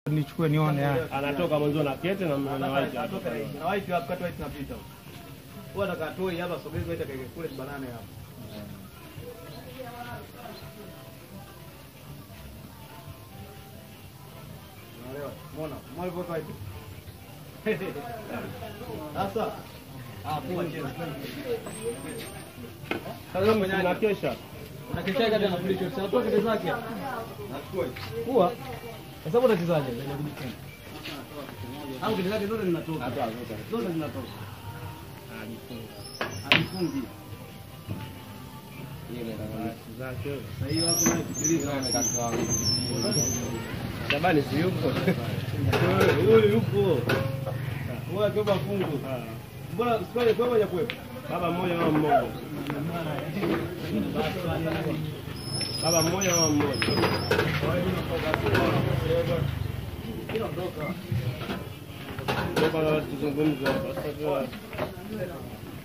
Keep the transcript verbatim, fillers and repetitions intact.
nichukue nione haya. Anatoka mwanzo na kete na na white. Anatoka na white hapo kati white napita. Huwa atakatoi hapa sogeza white kake kule banane hapo. Unaelewa? Umeona? Mwa hivyo white. Sasa ah kwa cheza. Sasa mna kesha. Unakesha kati na flicho. Sasa kete zake. Nachukua. Kwa kwa sababu unachezaje? Au kile zake zote zinatoka. Hata zote. Zote zinatoka. Alifunga. Alifungi. Yeye ndio zake. Sasa hiyo hapo na kusikiliza na kaka wangu. Shabani si yuko. Huyu yupo. Wewe kwa fungu. Mbona sipale kwa moja kwepo? Baba mmoja mama mmoja. Baba mmoja mama mmoja. Ndio baba tuzungumze hapa sasa.